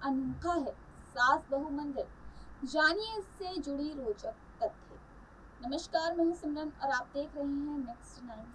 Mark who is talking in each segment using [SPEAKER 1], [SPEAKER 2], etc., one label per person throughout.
[SPEAKER 1] अनोखा है सास बहू मंदिर। जानिए इससे जुड़ी रोचक तथ्य। नमस्कार, मैं हूं सिमरन और आप देख रहे हैं नेक्स्ट 9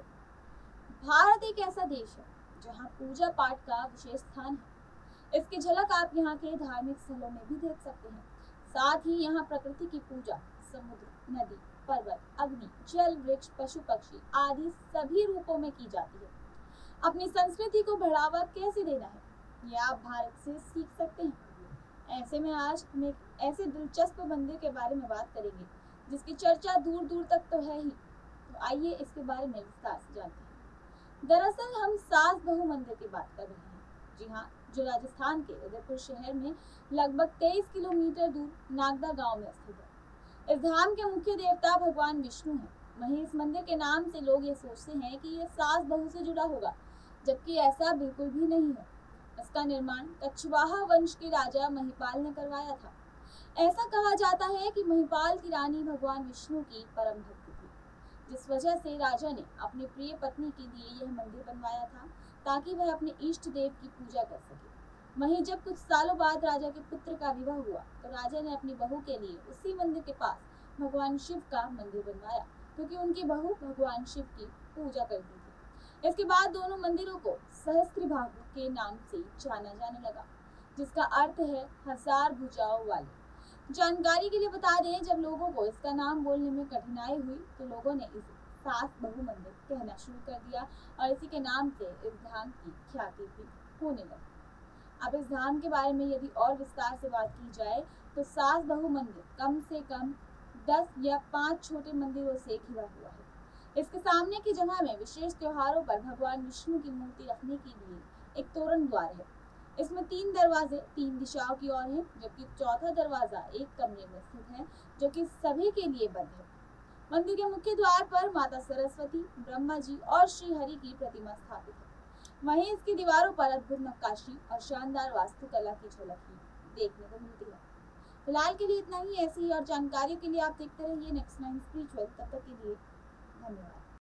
[SPEAKER 1] स्पीच। भारत एक ऐसा देश है जहां पूजा पाठ का विशेष स्थान है। इसकी झलक आप यहाँ के धार्मिक स्थलों में भी देख सकते हैं। साथ ही यहाँ प्रकृति की पूजा समुद्र, नदी, पर्वत, अग्नि, जल, वृक्ष, पशु, पक्षी आदि सभी रूपों में की जाती है। अपनी संस्कृति को बढ़ावा कैसे देना है, ये आप भारत से सीख सकते हैं। ऐसे में आज हम एक ऐसे दिलचस्प मंदिर के बारे में बात करेंगे जिसकी चर्चा दूर दूर तक तो है ही। तो आइए इसके बारे में विस्तार से जानते हैं। दरअसल हम सास बहू मंदिर की बात कर रहे हैं। जी हाँ, जो राजस्थान के उदयपुर शहर में लगभग 23 किलोमीटर दूर नागदा गांव में स्थित है। इस धाम के मुख्य देवता भगवान विष्णु हैं। वहीं इस मंदिर के नाम से लोग ये सोचते हैं कि ये सास बहू से जुड़ा होगा, जबकि ऐसा बिल्कुल भी नहीं है। इसका निर्माण कछवाहा वंश के राजा महिपाल ने करवाया था। ऐसा कहा जाता है कि महिपाल की रानी भगवान विष्णु की परम भक्त थी, जिस वजह से राजा ने अपनी प्रिय पत्नी के लिए यह मंदिर बनवाया था ताकि वह अपने इष्ट देव की पूजा कर सके। वहीं जब कुछ सालों बाद राजा के पुत्र का विवाह हुआ तो राजा ने अपनी बहू के लिए उसी मंदिर के पास भगवान शिव का मंदिर बनवाया, क्योंकि उनकी बहू भगवान शिव की पूजा करती थी। इसके बाद दोनों मंदिरों को सहस्त्रभागु के नाम से जाना जाने लगा, जिसका अर्थ है हजार भुजाओं वाले। जानकारी के लिए बता दें, जब लोगों को इसका नाम बोलने में कठिनाई हुई तो लोगों ने इसे सास बहू मंदिर कहना शुरू कर दिया और इसी के नाम से इस धाम की ख्याति भी होने लगी। अब इस धाम के बारे में यदि और विस्तार से बात की जाए तो सास बहू मंदिर कम से कम 10 या 5 छोटे मंदिरों से घिरा हुआ है। इसके सामने की जगह में विशेष त्योहारों पर भगवान विष्णु की मूर्ति रखने के लिए एक तोरण द्वार है। इसमें 3 दरवाजे 3 दिशाओं की ओर हैं, जबकि चौथा दरवाजा एक कमरे में स्थित है जो कि सभी के लिए बंद है। मंदिर के मुख्य द्वार पर माता सरस्वती, ब्रह्मा जी और श्री हरि की प्रतिमा स्थापित है। वहीं इसकी दीवारों पर अद्भुत नक्काशी और शानदार वास्तुकला की झलक ही देखने को मिलती है। फिलहाल के लिए इतना ही। ऐसी ही और जानकारी के लिए आप देखते रहिए नेक्स्ट 9 स्पिरिचुअल। तब तक के लिए धन्यवाद।